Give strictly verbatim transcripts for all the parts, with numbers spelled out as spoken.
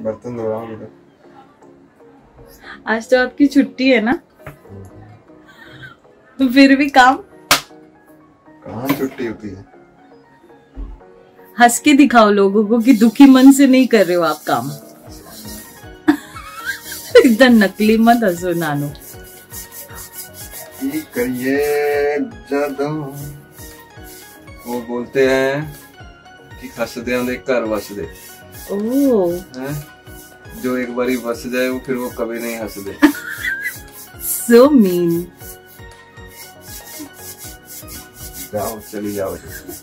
बर्तन धो रहा हूँ। आज तो आपकी छुट्टी है ना, तो फिर भी काम कहाँ छुट्टी होती है। हंस के दिखाओ लोगों को कि दुखी मन से नहीं कर रहे हो आप काम। एकदम नकली मत हंसो नानू। करिए जदों वो बोलते हैं कि हंसदे दे घर वसदे। ओह, जो एक बारी बस जाए वो फिर वो कभी नहीं हंसदे। So mean. जाओ चली जाओ।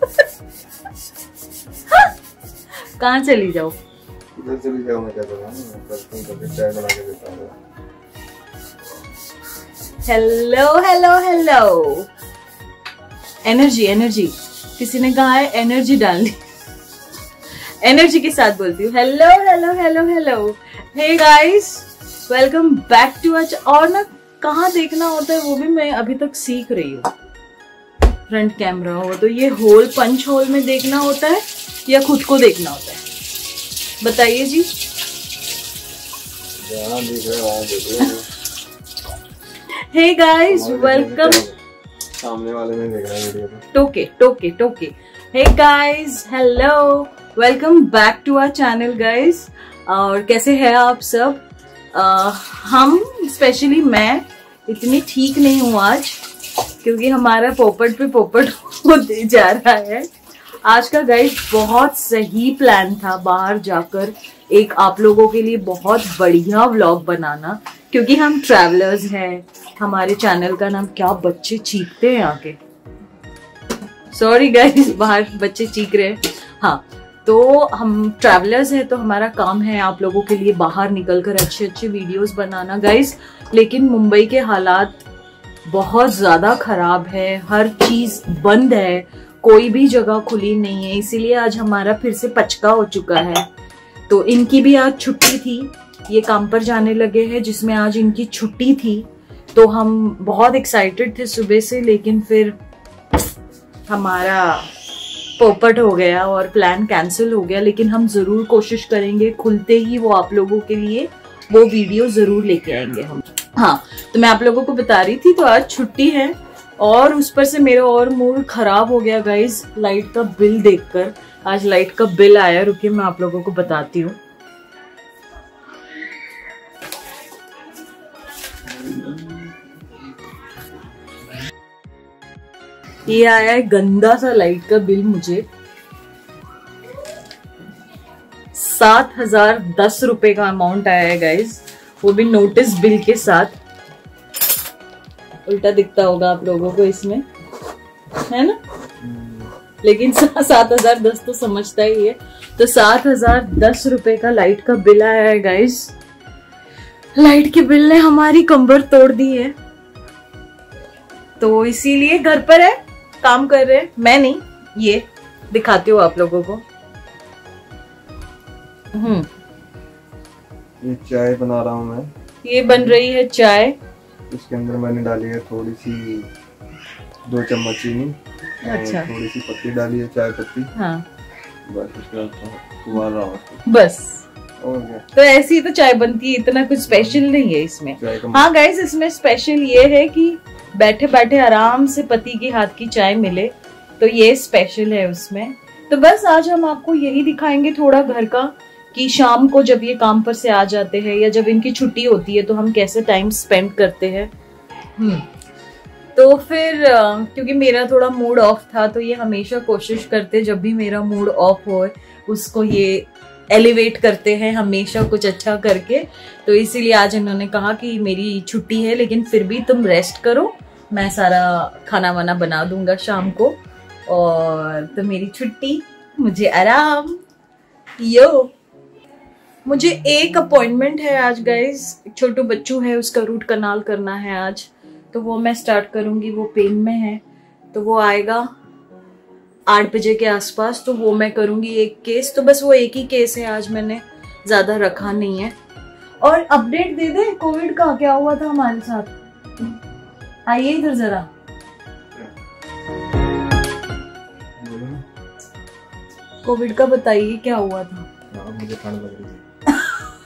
कहाँ चली जाओ? उधर चली जाओ। मैं क्या करूँ, बर्तन करके चाय बना के देता हूँ। Hello hello hello. Energy energy, किसी ने कहा है एनर्जी डालनी। एनर्जी के साथ बोलती हूँ। Hello hello hello hello. Hey guys, welcome back to अच। और ना कहाँ देखना होता है वो भी मैं अभी तक सीख रही हूँ। फ्रंट कैमरा हो तो ये होल पंच होल में देखना होता है या खुद को देखना होता है, बताइए जी। जहाँ दिख रहा है वहाँ देख लो। हे गाइस, वेलकम। सामने वाले में देख रहा है वीडियो पे। टोके टोके टोके। Hey guys, hello, welcome back to our channel guys. और कैसे हैं आप सब? uh, हम स्पेशली मैं इतनी ठीक नहीं हूँ आज, क्योंकि हमारा पोपट पे पोपट होते जा रहा है। आज का गाइस बहुत सही प्लान था बाहर जाकर एक आप लोगों के लिए बहुत बढ़िया व्लॉग बनाना, क्योंकि हम ट्रैवलर्स हैं। हमारे चैनल का नाम क्या बच्चे चीखते हैं आके, सॉरी गाइस, बाहर बच्चे चीख रहे हैं। हाँ, तो हम ट्रैवलर्स हैं, तो हमारा काम है आप लोगों के लिए बाहर निकलकर अच्छे अच्छे वीडियोस बनाना गाइस। लेकिन मुंबई के हालात बहुत ज्यादा खराब है, हर चीज बंद है, कोई भी जगह खुली नहीं है, इसीलिए आज हमारा फिर से पचका हो चुका है। तो इनकी भी आज छुट्टी थी, ये काम पर जाने लगे हैं जिसमें आज इनकी छुट्टी थी। तो हम बहुत एक्साइटेड थे सुबह से, लेकिन फिर हमारा पोपट हो गया और प्लान कैंसिल हो गया। लेकिन हम जरूर कोशिश करेंगे, खुलते ही वो आप लोगों के लिए वो वीडियो जरूर लेके आएंगे हम। हाँ, तो मैं आप लोगों को बता रही थी, तो आज छुट्टी है और उस पर से मेरा और मूड खराब हो गया गाइस लाइट का बिल देखकर। आज लाइट का बिल आया, रुकिए मैं आप लोगों को बताती हूँ। ये आया है गंदा सा लाइट का बिल मुझे, सात हजार दस रुपए का अमाउंट आया है गाइस, वो भी नोटिस बिल के साथ। उल्टा दिखता होगा आप लोगों को इसमें, है ना? लेकिन सात हजार दस तो समझता ही है। तो सात हजार दस रुपए का लाइट का बिल आया है गाइस। लाइट के बिल ने हमारी कंबर तोड़ दी है, तो इसीलिए घर पर है, काम कर रहे हैं। मैं नहीं, ये दिखाती हूँ आप लोगों को। हम्म ये चाय बना रहा हूँ मैं। ये बन रही है चाय। इसके अंदर मैंने डाली है थोड़ी सी, दो चम्मच चीनी। अच्छा। थोड़ी सी पत्ती डाली है, चाय पत्ती। हाँ, बस उसके बाद उबाल रहा हूँ बस। और क्या? तो ऐसी ही तो चाय बनती है, इतना कुछ स्पेशल नहीं है इसमें। हाँ गाइस, इसमें स्पेशल ये है कि बैठे बैठे आराम से पति के हाथ की चाय मिले, तो ये स्पेशल है उसमें। तो बस आज हम आपको यही दिखाएंगे थोड़ा घर का, कि शाम को जब ये काम पर से आ जाते हैं या जब इनकी छुट्टी होती है तो हम कैसे टाइम स्पेंड करते हैं। हम्म तो फिर क्योंकि मेरा थोड़ा मूड ऑफ था, तो ये हमेशा कोशिश करते जब भी मेरा मूड ऑफ हो उसको ये एलिवेट करते हैं हमेशा कुछ अच्छा करके। तो इसीलिए आज इन्होंने कहा कि मेरी छुट्टी है लेकिन फिर भी तुम रेस्ट करो, मैं सारा खाना वाना बना दूंगा शाम को, और तो मेरी छुट्टी, मुझे आराम। यो मुझे एक अपॉइंटमेंट है आज गाइस, छोटू बच्चू है, उसका रूट कनाल करना है आज, तो वो मैं स्टार्ट करूंगी। वो पेन में है, तो वो आएगा आठ बजे के आसपास, तो वो मैं करूंगी एक केस। तो बस वो एक ही केस है आज, मैंने ज्यादा रखा नहीं है। और अपडेट दे दे कोविड का, क्या हुआ था हमारे साथ। आइए इधर जरा। कोविड का बताइए क्या हुआ था। मुझे ठंड लग रही थी।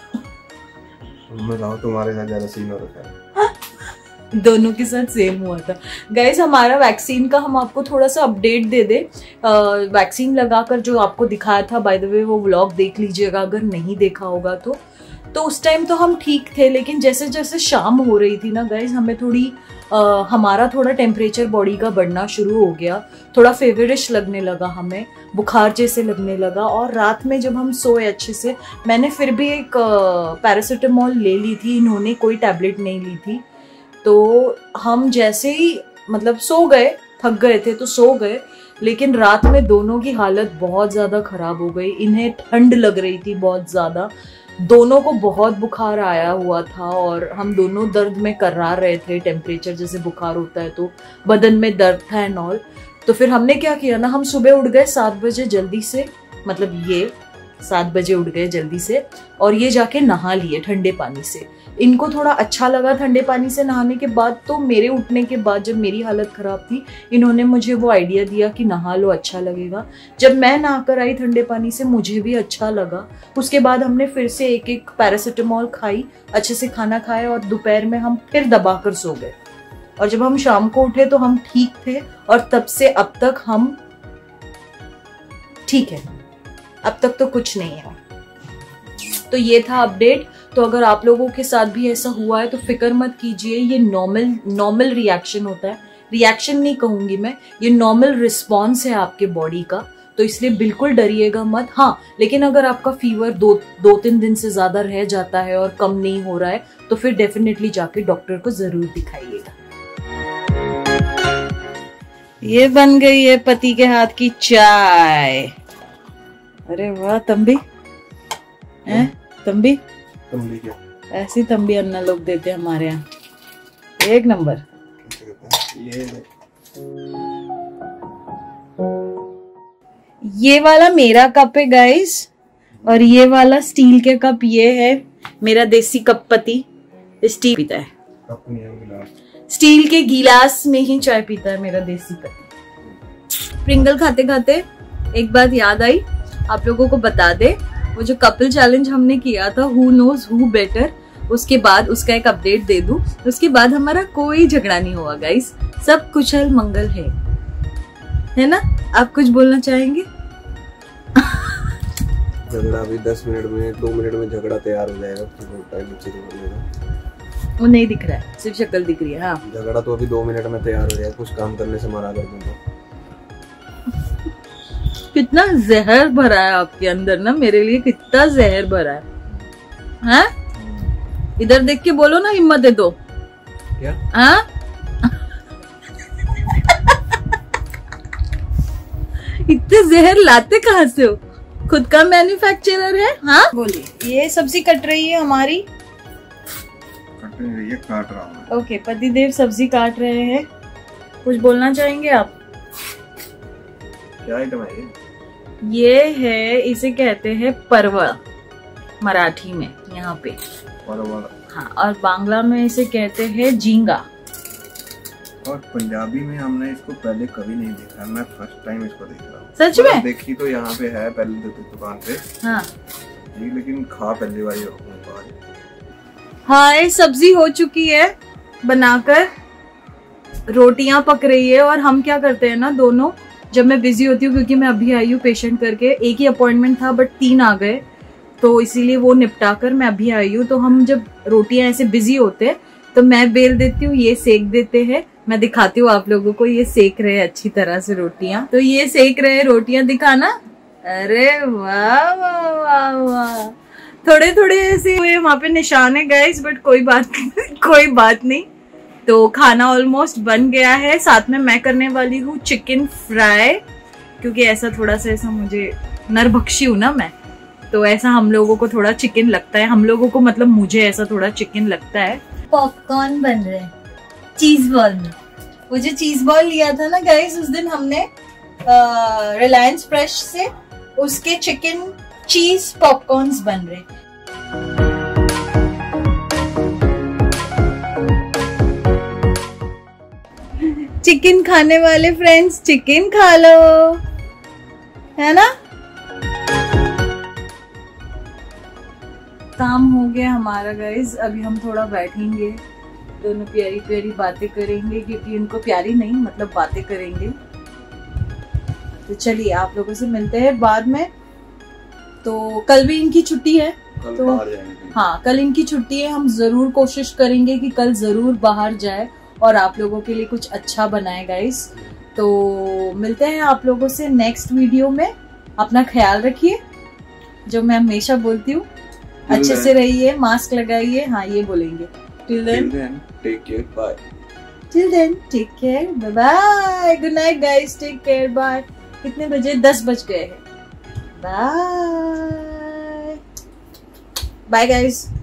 मैं बताऊं तुम्हारे साथ ज्यादा सीन हो रखा है। दोनों के साथ सेम हुआ था गाइस। हमारा वैक्सीन का हम आपको थोड़ा सा अपडेट दे दे। वैक्सीन लगाकर जो आपको दिखाया था, बाय द वे वो व्लॉग देख लीजिएगा अगर नहीं देखा होगा तो। तो उस टाइम तो हम ठीक थे, लेकिन जैसे जैसे शाम हो रही थी ना गाइस, हमें थोड़ी आ, हमारा थोड़ा टेम्परेचर बॉडी का बढ़ना शुरू हो गया, थोड़ा फेवरिश लगने लगा, हमें बुखार जैसे लगने लगा। और रात में जब हम सोए अच्छे से, मैंने फिर भी एक पैरासीटामोल ले ली थी, इन्होंने कोई टैबलेट नहीं ली थी। तो हम जैसे ही मतलब सो गए, थक गए थे तो सो गए, लेकिन रात में दोनों की हालत बहुत ज़्यादा ख़राब हो गई। इन्हें ठंड लग रही थी बहुत ज़्यादा, दोनों को बहुत बुखार आया हुआ था और हम दोनों दर्द में कर्रा रहे थे। टेम्परेचर जैसे बुखार होता है तो बदन में दर्द था एंड ऑल। तो फिर हमने क्या किया ना, हम सुबह उठ गए सात बजे जल्दी से, मतलब ये सात बजे उठ गए जल्दी से और ये जाके नहा लिए ठंडे पानी से। इनको थोड़ा अच्छा लगा ठंडे पानी से नहाने के बाद। तो मेरे उठने के बाद जब मेरी हालत खराब थी, इन्होंने मुझे वो आइडिया दिया कि नहा लो, अच्छा लगेगा। जब मैं नहाकर आई ठंडे पानी से, मुझे भी अच्छा लगा। उसके बाद हमने फिर से एक एक पैरासीटामोल खाई, अच्छे से खाना खाया और दोपहर में हम फिर दबाकर सो गए। और जब हम शाम को उठे तो हम ठीक थे और तब से अब तक हम ठीक है, अब तक तो कुछ नहीं है। तो ये था अपडेट। तो अगर आप लोगों के साथ भी ऐसा हुआ है तो फिक्र मत कीजिए, ये नॉर्मल नॉर्मल रिएक्शन होता है। रिएक्शन नहीं कहूंगी मैं, ये नॉर्मल रिस्पॉन्स है आपके बॉडी का, तो इसलिए बिल्कुल डरिएगा मत। हाँ, लेकिन अगर आपका फीवर दो दो तीन दिन से ज्यादा रह जाता है और कम नहीं हो रहा है तो फिर डेफिनेटली जाके डॉक्टर को जरूर दिखाइएगा। ये बन गई है पति के हाथ की चाय। अरे वाह तंबी, हैं तंबी? तंबी क्या? ऐसी तंबी अन्ना लोग देते हैं हमारे यहाँ, एक नंबर। ये ये वाला मेरा कप है गाइस, और ये वाला स्टील के कप ये है मेरा देसी कप पति। स्टील पीता है, कप नहीं है गिलास, स्टील के गिलास में ही चाय पीता है मेरा देसी पति। प्रिंगल खाते खाते एक बात याद आई, आप लोगों को बता दे, वो जो कपल चैलेंज हमने किया था, हु नोज हु बेटर, उसके बाद उसका एक अपडेट दे दूं। उसके बाद हमारा कोई झगड़ा नहीं हुआ गाइस, सब कुशल मंगल है, है ना? आप कुछ बोलना चाहेंगे? झगड़ा भी दस मिनट में, दो मिनट में झगड़ा तैयार हो जाएगा। वो नहीं दिख रहा है, सिर्फ शक्ल दिख रही है। हाँ, झगड़ा तो अभी दो मिनट में तैयार हो जाएगा, कुछ काम करने से मना कर दूंगा। कितना जहर भरा है आपके अंदर ना, मेरे लिए कितना जहर भरा है, हैं? इधर देख के बोलो ना, हिम्मत दे दो। क्या? हाँ? इतने जहर लाते कहाँ से हो? खुद का मैन्युफैक्चरर है? हाँ बोलिए। ये सब्जी कट रही है हमारी, कट नहीं रही है, काट रहा हूँ। ओके, पतिदेव सब्जी काट रहे हैं। कुछ बोलना चाहेंगे आप? क्या आइटम है ये? ये है, इसे कहते हैं परवल मराठी में, यहाँ पे परवल। हाँ, और बांग्ला में इसे कहते हैं झींगा। और पंजाबी में हमने इसको पहले कभी नहीं देखा, मैं फर्स्ट टाइम इसको देख रहा हूँ। सच में? देखी तो यहाँ पे है पहले दुकान पे, हाँ जी, लेकिन खा पहली बार ही। हाँ, ये सब्जी हो चुकी है बनाकर, रोटियां पक रही है। और हम क्या करते हैं ना दोनों, जब मैं बिजी होती हूँ, क्योंकि मैं अभी आई हूँ पेशेंट करके, एक ही अपॉइंटमेंट था बट तीन आ गए, तो इसीलिए वो निपटा कर मैं अभी आई हूँ। तो हम जब रोटियां ऐसे बिजी होते हैं तो मैं बेल देती हूँ, ये सेक देते हैं। मैं दिखाती हूँ आप लोगों को, ये सेक रहे हैं अच्छी तरह से रोटियां। तो ये सेक रहे हैं रोटियां, दिखाना। अरे वाह वाह वाह वाह, थोड़े थोड़े ऐसे हुए वहां पे निशान है गाइस, बट कोई बात कोई बात नहीं। तो खाना ऑलमोस्ट बन गया है। साथ में मैं करने वाली हूँ चिकन फ्राई, क्योंकि ऐसा थोड़ा सा ऐसा मुझे नरभक्षी हूँ ना मैं, तो ऐसा हम लोगों को थोड़ा चिकन लगता है। हम लोगों को मतलब मुझे ऐसा थोड़ा चिकन लगता है। पॉपकॉर्न बन रहे हैं चीज बॉल में। वो जो चीज बॉल लिया था ना गाइस उस दिन हमने रिलायंस फ्रेश से, उसके चिकन चीज पॉपकॉर्न्स बन रहे। चिकन खाने वाले फ्रेंड्स चिकन खा लो, है ना? काम हो गया हमारा गाइज। अभी हम थोड़ा बैठेंगे, दोनों प्यारी प्यारी बातें करेंगे, क्योंकि उनको प्यारी नहीं मतलब बातें करेंगे। तो चलिए आप लोगों से मिलते हैं बाद में। तो कल भी इनकी छुट्टी है, कल तो बाहर जाएंगे। हाँ कल इनकी छुट्टी है। हम जरूर कोशिश करेंगे कि कल जरूर बाहर जाए और आप लोगों के लिए कुछ अच्छा बनाए गाइस। तो मिलते हैं आप लोगों से नेक्स्ट वीडियो में। अपना ख्याल रखिए, जो मैं हमेशा बोलती हूँ, अच्छे से रहिए, मास्क लगाइए। हाँ ये बोलेंगे। Till then take care, bye. Till then take care, bye bye, good night guys, take care, bye. कितने बजे? दस बज गए हैं। Bye bye guys.